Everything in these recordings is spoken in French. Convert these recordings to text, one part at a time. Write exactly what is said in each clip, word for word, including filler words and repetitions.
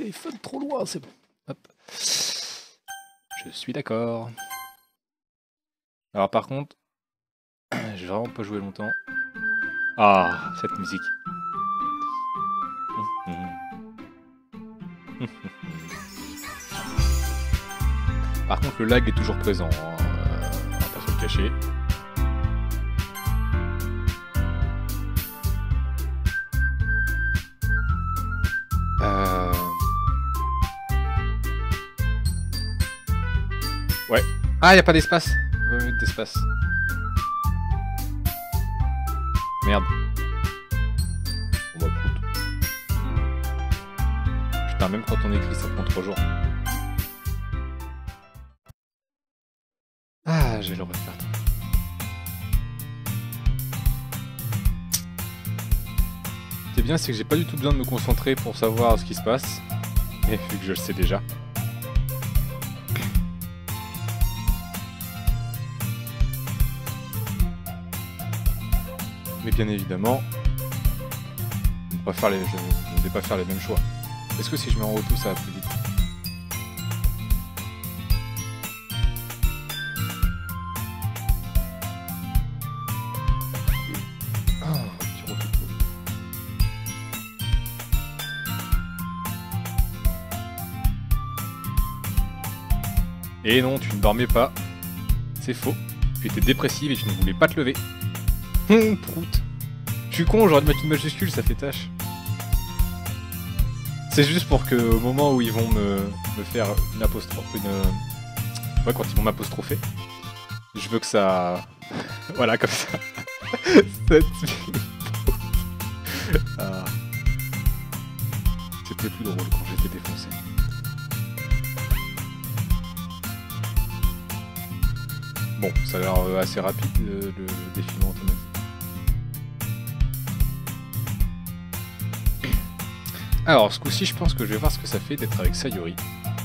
téléphone trop loin, c'est bon. Hop. Je suis d'accord. Alors par contre, j'ai vraiment pas joué longtemps. Ah, cette musique. Par contre, le lag est toujours présent, hein. Euh, on va pas se le cacher. Euh... Ouais. Ah, y a pas d'espace. Ouais, d'espace. Merde. Bon bah écoute. Putain, même quand on écrit, ça prend trois jours. Ah, j'ai le refaire. Ce qui est bien, c'est que j'ai pas du tout besoin de me concentrer pour savoir ce qui se passe. Et vu que je le sais déjà. Mais bien évidemment, je ne vais pas faire les, je, je ne vais pas faire les mêmes choix. Est-ce que si je mets en auto, ça va plus vite? Et non, tu ne dormais pas. C'est faux. Tu étais dépressive et tu ne voulais pas te lever. Hum, prout. Je suis con, j'aurais dû mettre une majuscule, ça fait tâche. C'est juste pour que au moment où ils vont me, me faire une apostrophe, une... Ouais, quand ils vont m'apostropher, je veux que ça... Voilà, comme ça. Cette ah. C'était plus drôle quand j'étais défoncé. Bon, ça a l'air assez rapide, le, le défilement automatique. Alors, ce coup-ci, je pense que je vais voir ce que ça fait d'être avec Sayori.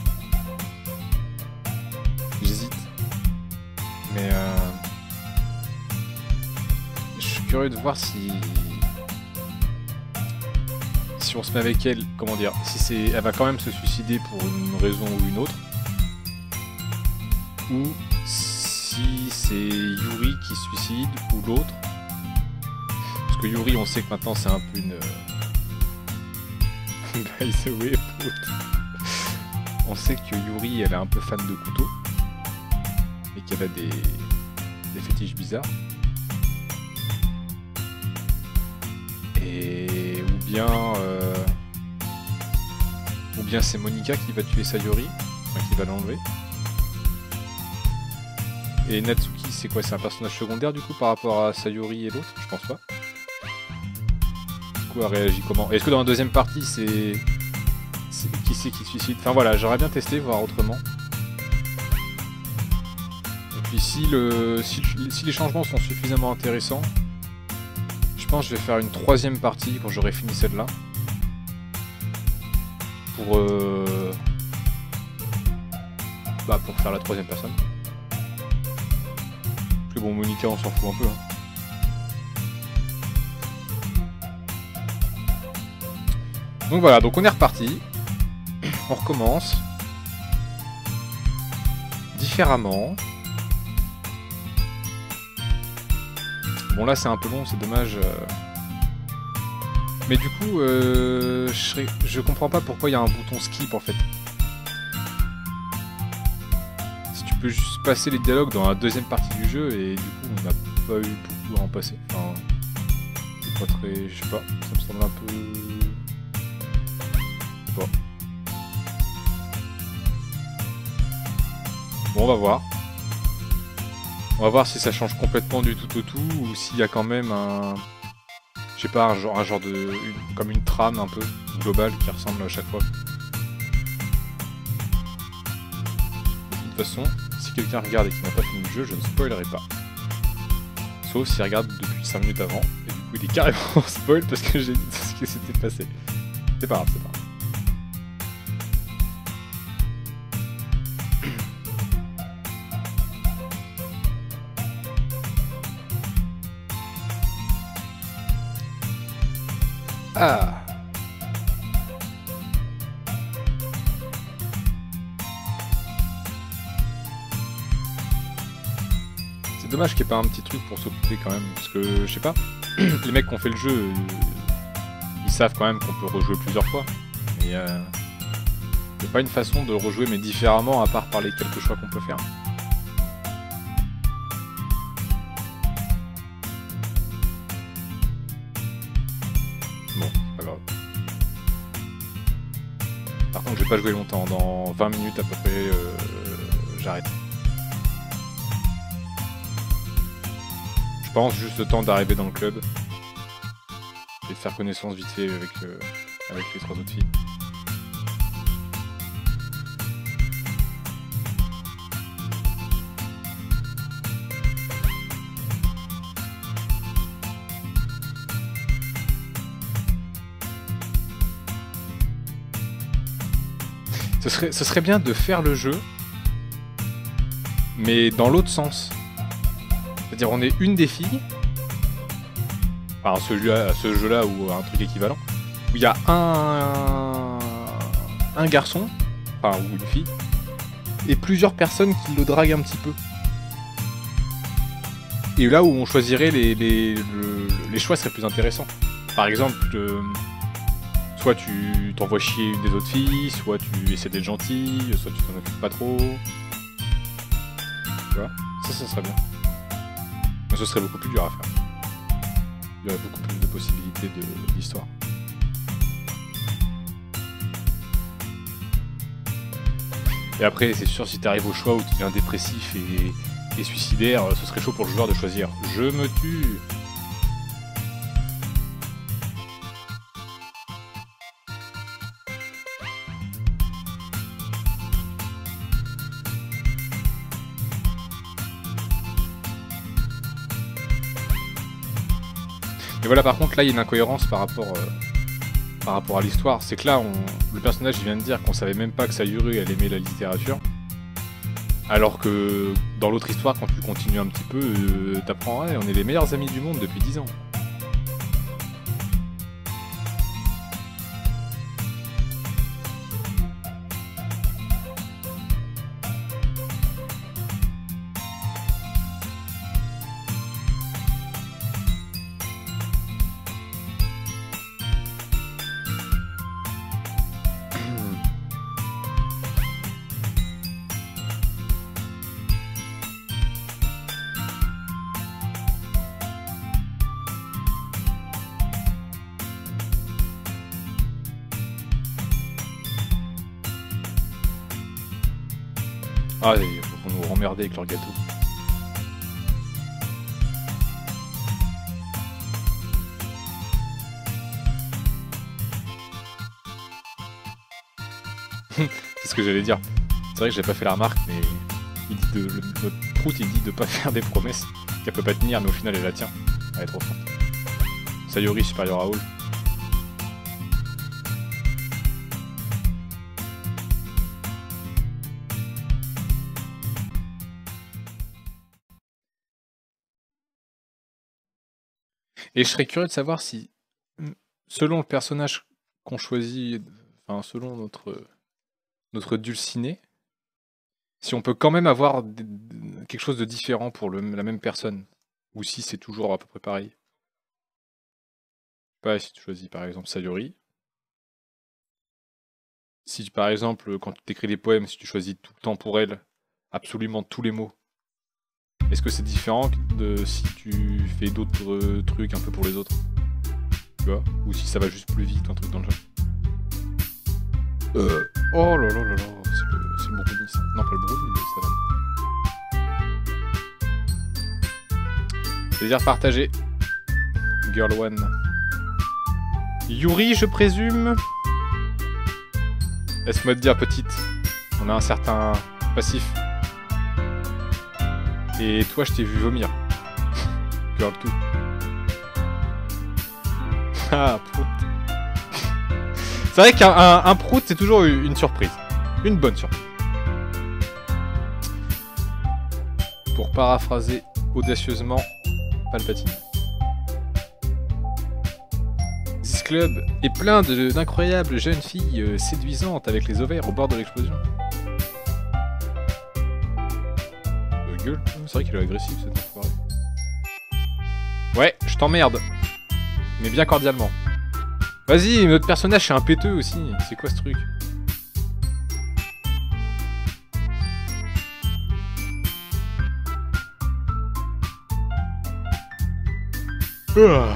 J'hésite. Mais euh... je suis curieux de voir si... Si on se met avec elle, comment dire, si c'est... Elle va quand même se suicider pour une raison ou une autre. Ou si c'est Yuri qui se suicide ou l'autre. Parce que Yuri, on sait que maintenant c'est un peu une... By the way, on sait que Yuri, elle est un peu fan de couteaux. Et qu'elle a des... des fétiches bizarres. Et... Ou bien... Euh... Ou bien c'est Monica qui va tuer Sayori. Enfin, qui va l'enlever. Et Natsuki, c'est quoi? C'est un personnage secondaire du coup par rapport à Sayori et l'autre? Je pense pas. Du coup, elle réagit comment? Est-ce que dans la deuxième partie, c'est... Qui c'est qui se suicide? Enfin voilà, j'aurais bien testé, voir autrement. Et puis si, le... si, si les changements sont suffisamment intéressants, je pense que je vais faire une troisième partie quand j'aurai fini celle-là. Pour... Euh... Bah pour faire la troisième personne. Parce que bon, Monica, on s'en fout un peu. Hein. Donc voilà, donc on est reparti. On recommence. Différemment. Bon là c'est un peu long, c'est dommage. Mais du coup, euh, je, serais... je comprends pas pourquoi il y a un bouton skip en fait. Si tu peux juste passer les dialogues dans la deuxième partie du jeu et du coup on n'a pas eu beaucoup à en passer. Enfin, c'est pas très... je sais pas, ça me semble un peu... Bon. Bon, on va voir. On va voir si ça change complètement du tout au tout ou s'il y a quand même un... Je sais pas, un genre, un genre de... Une, comme une trame un peu globale qui ressemble à chaque fois. De toute façon, si quelqu'un regarde et qui n'a pas fini le jeu, je ne spoilerai pas. Sauf s'il regarde depuis cinq minutes avant, et du coup il est carrément spoil parce que j'ai dit ce qui s'était passé. C'est pas grave, c'est pas grave. Ah. C'est dommage qu'il n'y ait pas un petit truc pour s'occuper quand même, parce que je sais pas, les mecs qui ont fait le jeu, euh, ils savent quand même qu'on peut rejouer plusieurs fois. Mais euh, c'est pas une façon de rejouer mais différemment à part par les quelques choix qu'on peut faire. Bon, c'est pas grave. Par contre, je vais pas jouer longtemps, dans vingt minutes à peu près, euh, j'arrête. Je pense juste le temps d'arriver dans le club et de faire connaissance vite fait avec, euh, avec les trois autres filles. Ce serait, ce serait bien de faire le jeu, mais dans l'autre sens. C'est-à-dire on est une des filles, enfin ce jeu-là ce jeu -là, ou un truc équivalent, où il y a un, un garçon, enfin ou une fille, et plusieurs personnes qui le draguent un petit peu. Et là où on choisirait les, les, le, les choix seraient plus intéressants. Par exemple, euh, soit tu t'envoies chier une des autres filles, soit tu essaies d'être gentil, soit tu t'en occupes pas trop. Tu vois, ça, ça serait bien. Mais ce serait beaucoup plus dur à faire. Il y aurait beaucoup plus de possibilités d'histoire. Et après, c'est sûr, si tu arrives au choix où tu deviens dépressif et, et suicidaire, ce serait chaud pour le joueur de choisir « Je me tue ». Et voilà, par contre, là, il y a une incohérence par rapport, euh, par rapport à l'histoire. C'est que là, on, le personnage il vient de dire qu'on savait même pas que Sayuri, elle aimait la littérature. Alors que dans l'autre histoire, quand tu continues un petit peu, euh, t'apprends, ouais, on est les meilleurs amis du monde depuis dix ans. Ah, ils vont nous remmerder avec leur gâteau. C'est ce que j'allais dire. C'est vrai que j'ai pas fait la remarque, mais il dit de, le, notre prout il dit de pas faire des promesses qu'elle peut pas tenir, mais au final elle la tient. Elle est trop forte. Sayuri supérieur à Hall. Et je serais curieux de savoir si, selon le personnage qu'on choisit, enfin selon notre, notre dulciné, si on peut quand même avoir des, quelque chose de différent pour le, la même personne, ou si c'est toujours à peu près pareil. Je sais pas, si tu choisis par exemple Sayuri. Si par exemple, quand tu écris des poèmes, si tu choisis tout le temps pour elle, absolument tous les mots, est-ce que c'est différent de si tu fais d'autres euh, trucs un peu pour les autres? Tu vois? Ou si ça va juste plus vite, un truc dans le jeu. Euh. Oh là là là là, c'est le, le brownie ça. Non, pas le brownie, mais ça va. Plaisir partagé. Girl One. Yuri, je présume. Laisse-moi te dire, petite. On a un certain passif. Et toi, je t'ai vu vomir. Girl tout. Ah, prout. C'est vrai qu'un un, un prout, c'est toujours une surprise. Une bonne surprise. Pour paraphraser audacieusement Palpatine. This Club est plein d'incroyables jeunes filles euh, séduisantes avec les ovaires au bord de l'explosion. gueule. C'est vrai qu'il est agressif cet enfoiré. Ouais, je t'emmerde. Mais bien cordialement. Vas-y, notre personnage c'est un péteux aussi. C'est quoi ce truc? Ah.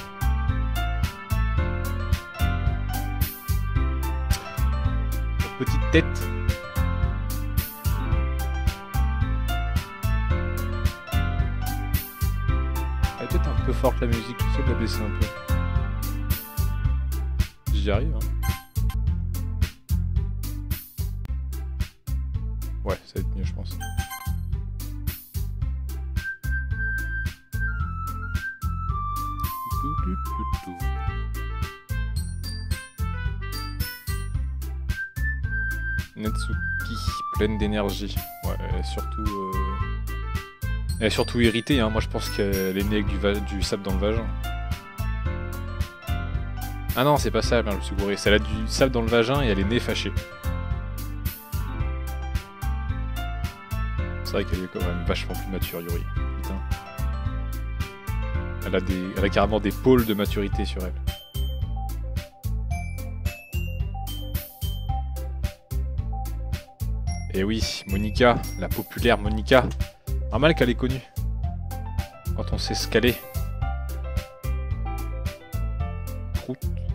Petite tête. Elle est peut-être un peu forte la musique, j'essaie de la baisser un peu. J'y arrive, hein. Ouais, ça va être mieux, je pense. Netsuki, pleine d'énergie. Ouais, elle est surtout... Euh... Elle est surtout irritée, hein. Moi je pense qu'elle est née avec du, va... du sable dans le vagin. Ah non, c'est pas ça, merde, je me suis gouré. Elle a du sable dans le vagin et elle est née fâchée. C'est vrai qu'elle est quand même vachement plus mature, Yuri. Putain. Elle a, des... elle a carrément des pôles de maturité sur elle. Et oui, Monica, la populaire Monica. Normal qu'elle est connue. Quand on sait ce qu'elle est. Prout.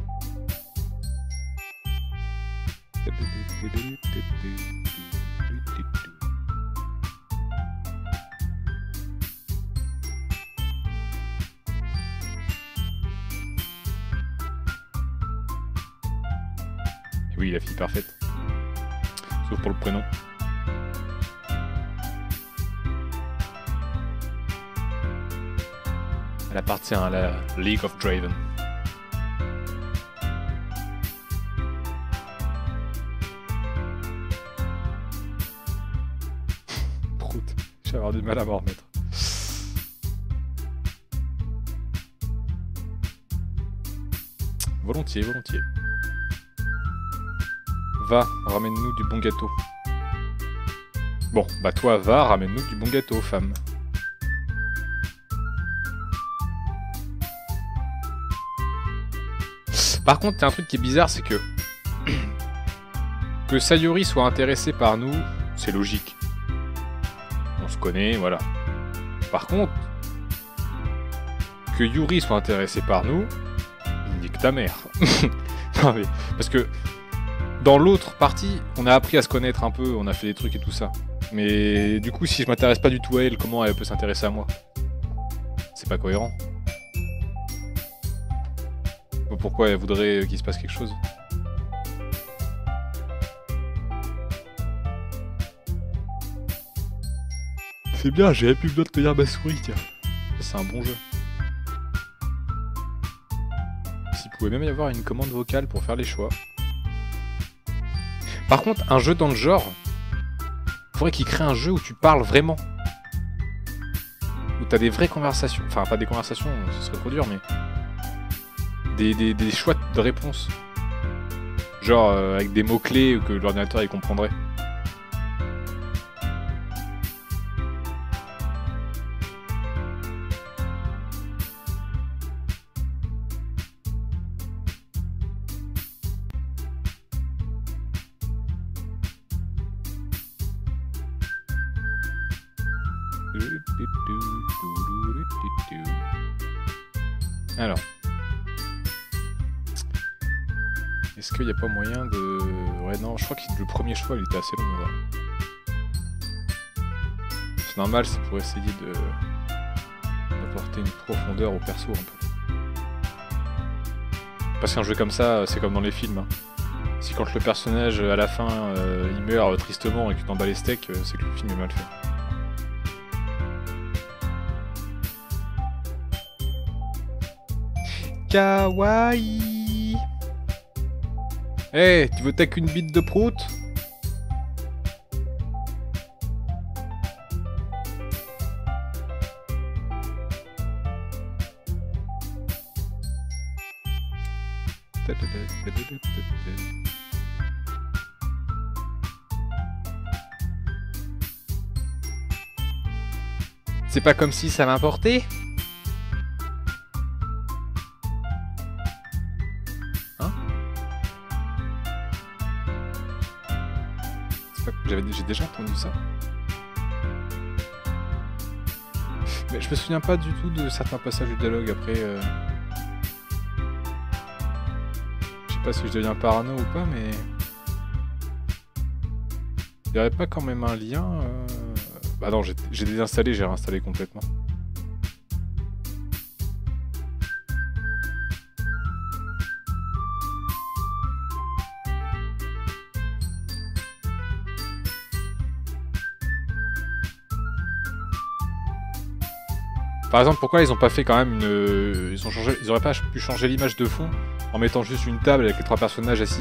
Et oui, la fille parfaite. Sauf pour le prénom. Elle appartient à la League of Draven. Prout, je vais avoir du mal à m'en remettre. Volontiers, volontiers. Va, ramène-nous du bon gâteau. Bon, bah toi, va, ramène-nous du bon gâteau, femme. Par contre, il y a un truc qui est bizarre, c'est que... que Sayori soit intéressée par nous, c'est logique. On se connaît, voilà. Par contre, que Yuri soit intéressé par nous, nique ta mère. Non mais, parce que... Dans l'autre partie, on a appris à se connaître un peu, on a fait des trucs et tout ça. Mais du coup, si je m'intéresse pas du tout à elle, comment elle peut s'intéresser à moi? C'est pas cohérent. Pourquoi elle voudrait qu'il se passe quelque chose? C'est bien, j'avais plus besoin de tenir ma souris, tiens. C'est un bon jeu. S'il pouvait même y avoir une commande vocale pour faire les choix. Par contre, un jeu dans le genre, il faudrait qu'il crée un jeu où tu parles vraiment. Où t'as des vraies conversations. Enfin, pas des conversations, ce serait trop dur, mais... Des, des, des choix de réponses. Genre, euh, avec des mots-clés que l'ordinateur il comprendrait. Alors. Est-ce qu'il n'y a pas moyen de... Ouais, non, je crois que le premier choix, il était assez long. Là. C'est normal, c'est pour essayer de... d'apporter une profondeur au perso, un peu. Parce qu'un jeu comme ça, c'est comme dans les films. Hein. Si quand le personnage, à la fin, euh, il meurt euh, tristement et que tu t'en bats les steaks, euh, c'est que le film est mal fait. Kawaii. Eh, hey, tu veux t'as qu'une bite de prout? C'est pas comme si ça m'importait. Hein? J'avais j'ai déjà entendu ça. Mais je me souviens pas du tout de certains passages du dialogue après. Euh... Je sais pas si je deviens parano ou pas, mais il n'y aurait pas quand même un lien. Euh... Bah non, j'ai désinstallé, j'ai réinstallé complètement. Par exemple, pourquoi ils ont pas fait quand même une... Ils ont changé... Ils auraient pas pu changer l'image de fond en mettant juste une table avec les trois personnages assis.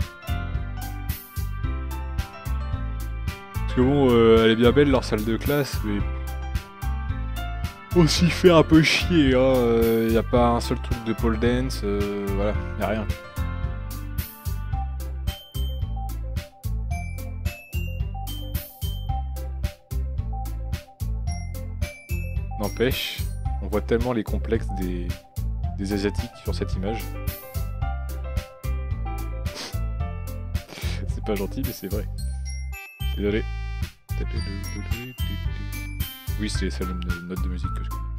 Parce que bon, euh, elle est bien belle leur salle de classe, mais... On s'y fait un peu chier, hein. Euh, y a pas un seul truc de pole dance, euh, voilà, y a rien. N'empêche, on voit tellement les complexes des, des Asiatiques sur cette image. C'est pas gentil, mais c'est vrai. Désolé. Oui, c'est les seules notes de musique que je connais.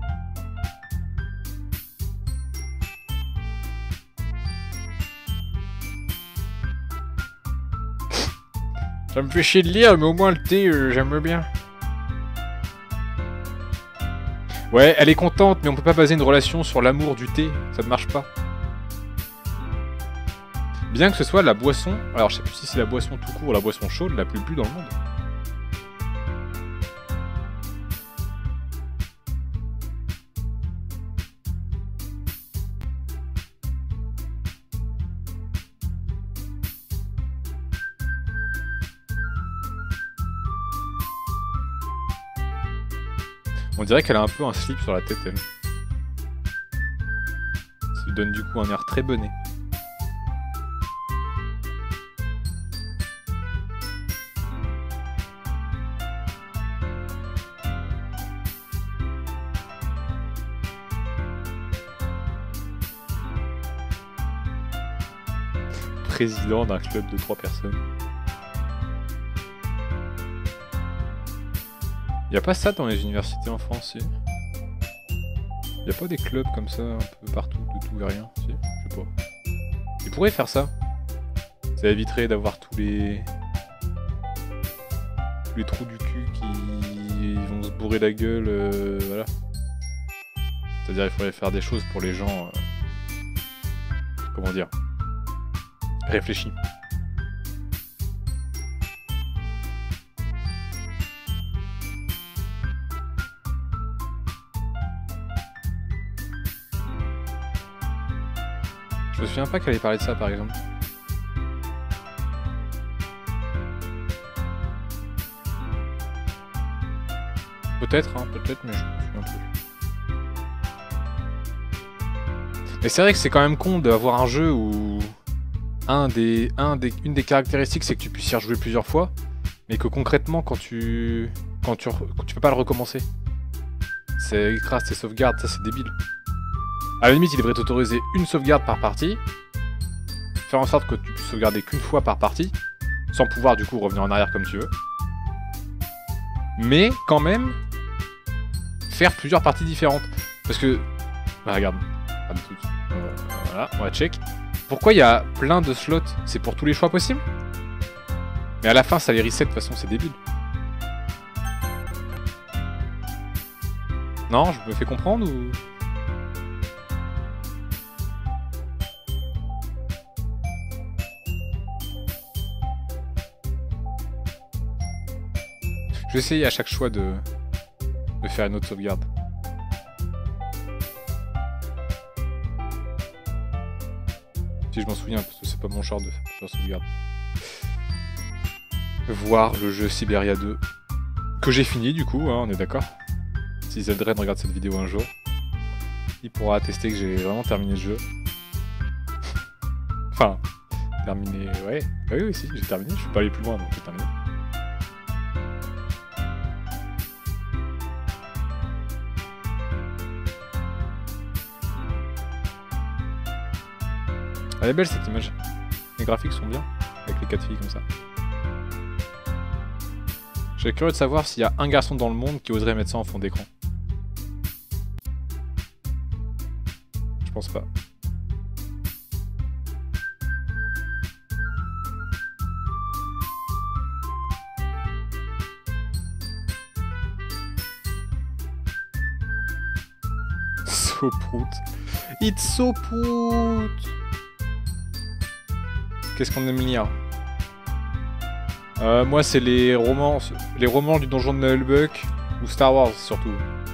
Ça me fait chier de lire, mais au moins le thé, euh, j'aime bien. Ouais, elle est contente, mais on peut pas baser une relation sur l'amour du thé, ça ne marche pas. Bien que ce soit la boisson, alors je sais plus si c'est la boisson tout court ou la boisson chaude la plus bu dans le monde. On dirait qu'elle a un peu un slip sur la tête, elle. Ça lui donne du coup un air très bonnet. Président d'un club de trois personnes. Y'a pas ça dans les universités en France, si? Y'a pas des clubs comme ça un peu partout, de tout et rien, si? Je sais pas. Ils pourraient faire ça. Ça éviterait d'avoir tous les... tous les trous du cul qui vont se bourrer la gueule, euh, voilà. C'est-à-dire il faudrait faire des choses pour les gens... Euh... Comment dire? Réfléchis. Je me souviens pas qu'elle allait parler de ça par exemple. Peut-être, hein, peut-être, mais je me souviens plus. Mais c'est vrai que c'est quand même con d'avoir un jeu où un des, un des, une des caractéristiques c'est que tu puisses y rejouer plusieurs fois, mais que concrètement quand tu, quand tu, quand tu peux pas le recommencer. C'est écrase tes sauvegardes, ça c'est débile. À la limite, il devrait t'autoriser une sauvegarde par partie, faire en sorte que tu puisses sauvegarder qu'une fois par partie, sans pouvoir du coup revenir en arrière comme tu veux. Mais quand même, faire plusieurs parties différentes. Parce que, bah regarde, euh, voilà, on va check. Pourquoi il y a plein de slots? C'est pour tous les choix possibles? Mais à la fin, ça les reset, de toute façon, c'est débile. Non, je me fais comprendre ou... Je vais essayer à chaque choix de, de faire une autre sauvegarde. Si je m'en souviens, parce que c'est pas mon genre de faire plusieurs sauvegardes. Voir le jeu Syberia deux. Que j'ai fini du coup, hein, on est d'accord. Si Zeldren regarde cette vidéo un jour, il pourra attester que j'ai vraiment terminé le jeu. Enfin, terminé, ouais. Ah oui, oui, si, j'ai terminé, je suis pas allé plus loin, donc j'ai terminé. Elle est belle cette image. Les graphiques sont bien, avec les quatre filles comme ça. Je serais curieux de savoir s'il y a un garçon dans le monde qui oserait mettre ça en fond d'écran. Je pense pas. So prout. It's so prout. Qu'est-ce qu'on aime lire? euh, Moi, c'est les romans, les romans du donjon de Nullbuck ou Star Wars surtout.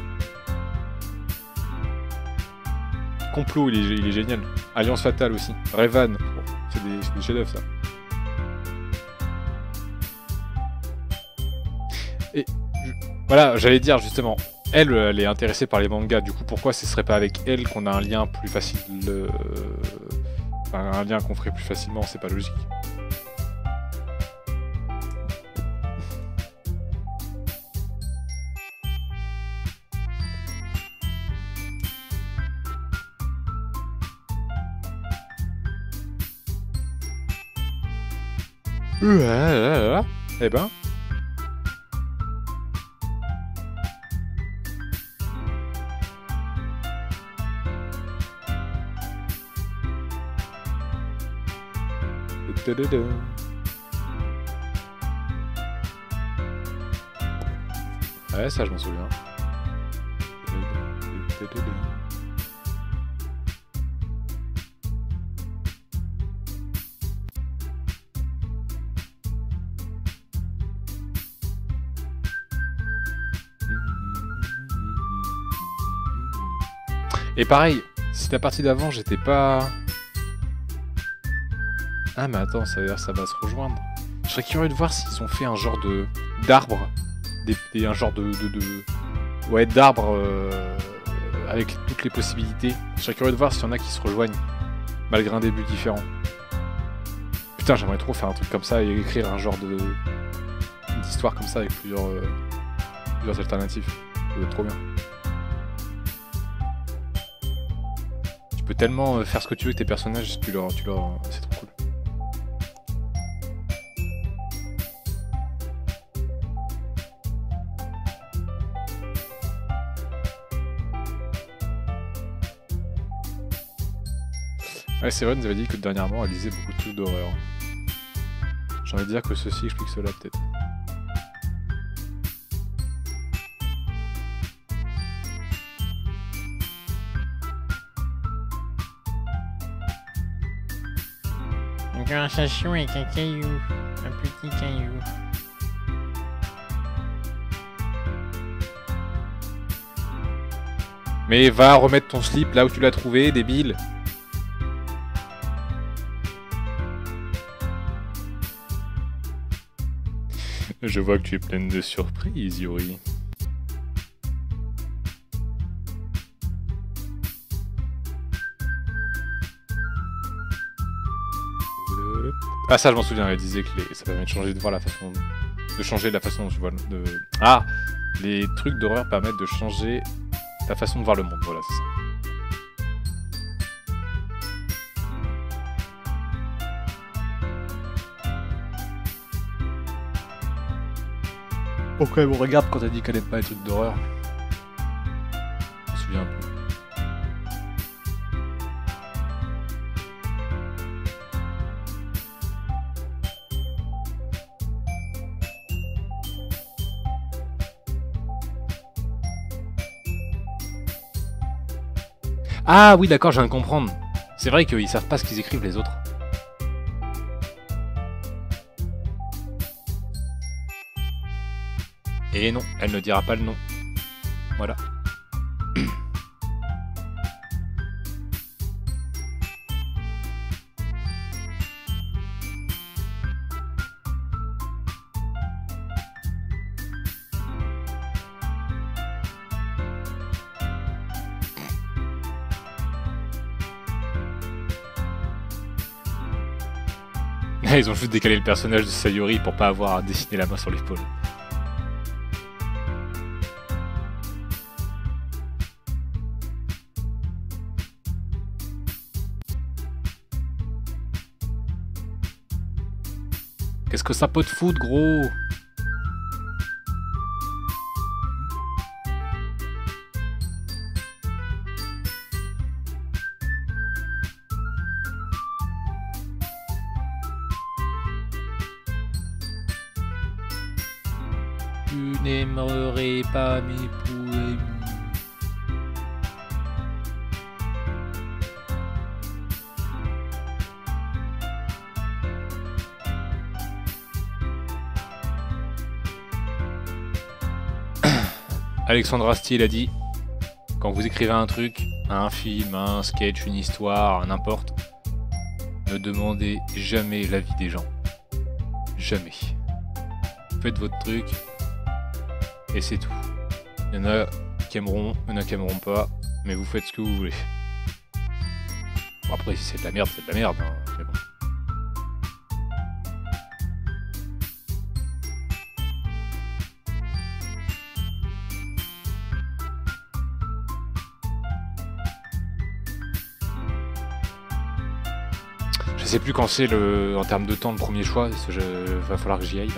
Complot, il est, il est génial. Alliance fatale aussi. Revan, c'est des, des chefs-d'œuvre ça. Et je, voilà, j'allais dire justement. Elle, elle est intéressée par les mangas, du coup pourquoi ce serait pas avec elle qu'on a un lien plus facile, euh... enfin, un lien qu'on ferait plus facilement, c'est pas logique. Eh ben... Ouais, ça je m'en souviens. Et pareil, si la partie d'avant j'étais pas... Ah mais attends, ça veut dire que ça va se rejoindre. Je serais curieux de voir s'ils ont fait un genre de d'arbre, des, des, un genre de, de, de... ouais d'arbre euh, avec toutes les possibilités. Je serais curieux de voir s'il y en a qui se rejoignent malgré un début différent. Putain, j'aimerais trop faire un truc comme ça et écrire un genre de d'histoire comme ça avec plusieurs euh, plusieurs alternatives. Ça doit être trop bien. Tu peux tellement euh, faire ce que tu veux avec tes personnages, tu leur, tu leur, c'est trop cool. Ouais, Séverine nous avait dit que dernièrement elle lisait beaucoup de trucs d'horreur. J'ai envie de dire que ceci explique cela peut-être. Une conversation avec un caillou, un petit caillou. Mais va remettre ton slip là où tu l'as trouvé, débile. Je vois que tu es pleine de surprises, Yuri. Ah ça je m'en souviens, elle disait que les... ça permet de changer de voir la façon de changer la façon dont tu vois de... Ah, les trucs d'horreur permettent de changer ta façon de voir le monde, voilà c'est ça. Pourquoi elle me regarde quand elle dit qu'elle aime pas les trucs d'horreur? Je m'en souviens un peu. Ah oui d'accord, je viens de comprendre. C'est vrai qu'ils savent pas ce qu'ils écrivent les autres. Et non, elle ne dira pas le nom. Voilà. Ils ont juste décalé le personnage de Sayori pour pas avoir à dessiner la main sur l'épaule. Qu'est-ce que ça peut te foutre, gros? Tu n'aimerais pas mes poèmes. Alexandre Astier a dit, quand vous écrivez un truc, un film, un sketch, une histoire, n'importe, ne demandez jamais l'avis des gens. Jamais. Faites votre truc et c'est tout. Il y en a qui aimeront, il y en a qui aimeront pas, mais vous faites ce que vous voulez. Bon, après, si c'est de la merde, c'est de la merde, hein, mais bon. Je sais plus quand c'est le, en termes de temps, le premier choix, il va falloir que j'y aille là.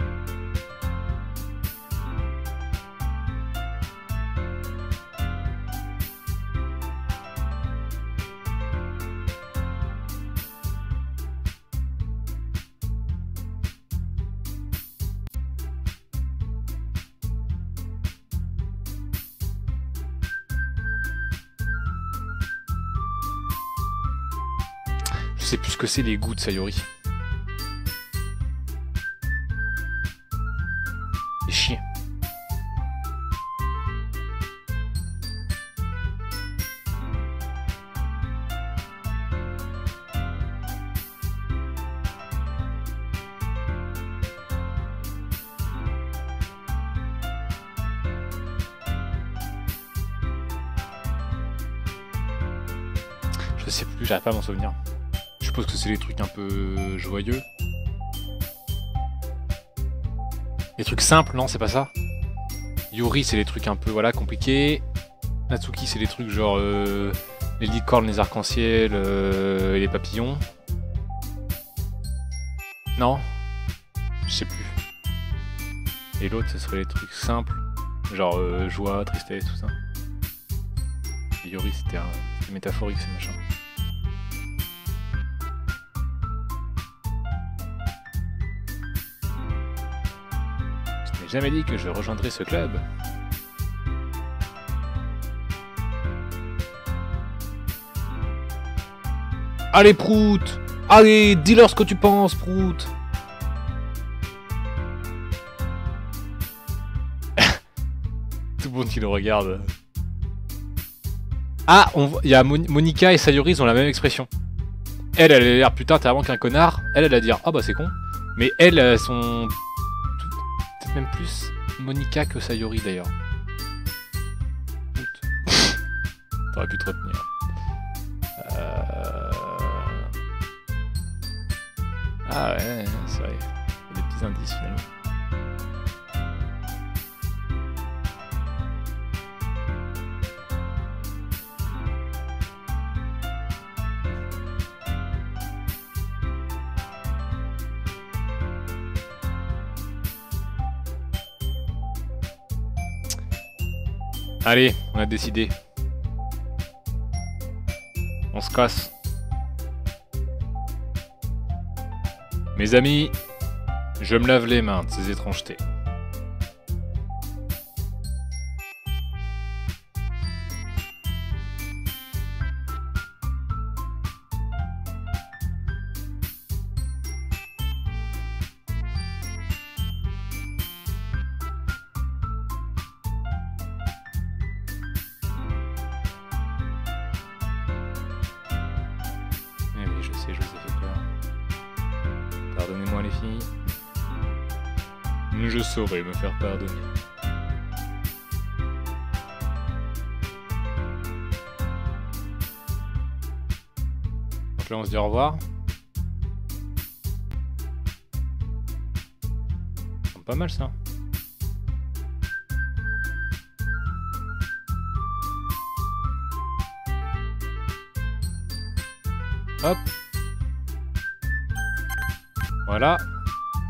Je sais plus ce que c'est les goûts de Sayori. Les chiens. Je sais plus, j'arrive pas à m'en souvenir. Je suppose que c'est les trucs un peu joyeux. Les trucs simples, non, c'est pas ça. Yuri, c'est les trucs un peu, voilà, compliqués. Natsuki, c'est les trucs genre euh, les licornes, les arcs-en-ciel euh, et les papillons. Non, je sais plus. Et l'autre, ce serait les trucs simples, genre euh, joie, tristesse, tout ça. Et Yuri, c'était un... métaphorique, ce machin. Je n'ai jamais dit que je rejoindrais ce club. Allez, Prout! Allez, dis-leur ce que tu penses, Prout! Tout le monde qui le regarde. Ah, il y a Mon Monica et Sayori, ils ont la même expression. Elle, elle a l'air putain, t'es avant qu'un connard. Elle, elle a dire, ah bah c'est con. Mais elles, elles sont... peut-être même plus Monica que Sayori d'ailleurs. T'aurais pu te retenir. Euh... Ah ouais, c'est vrai. Il y a des petits indices finalement. Allez, on a décidé. On se casse. Mes amis, je me lave les mains de ces étrangetés. Pardonnez-moi les filles. Je saurai me faire pardonner. Donc là on se dit au revoir. C'est pas mal ça. Hop. Voilà.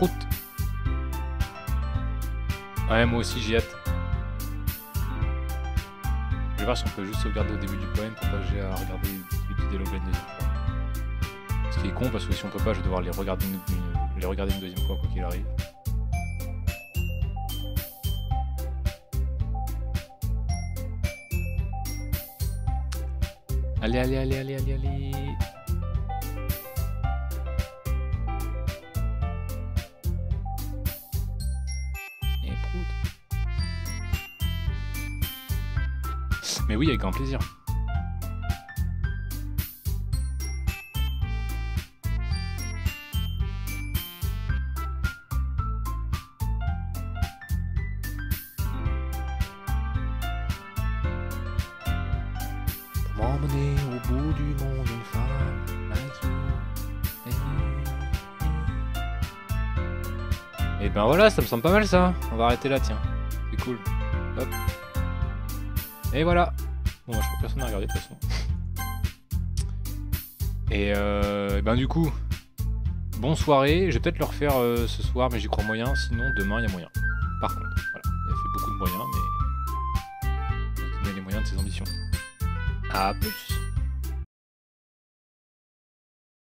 prout. Ouais, moi aussi j'ai hâte. Je vais voir si on peut juste sauvegarder au début du poème pour pas que j'ai à regarder les petits dialogues une deuxième fois. Ce qui est con parce que si on peut pas, je vais devoir les regarder une, une, les regarder une deuxième fois quoi qu'il arrive. Allez, allez, allez, allez, allez, allez. Et prout. Mais oui, avec grand plaisir. Pour m'emmener au bout du monde, une femme like you. Et ben voilà, ça me semble pas mal ça. On va arrêter là, tiens. C'est cool. Hop. Et voilà. Bon, bah, je crois que personne n'a regardé de toute façon. Et euh, ben du coup, bonne soirée. Je vais peut-être le refaire euh, ce soir, mais j'y crois moyen. Sinon, demain, il y a moyen. Par contre, voilà. Il a fait beaucoup de moyens, mais il faut se donner les moyens de ses ambitions. A plus.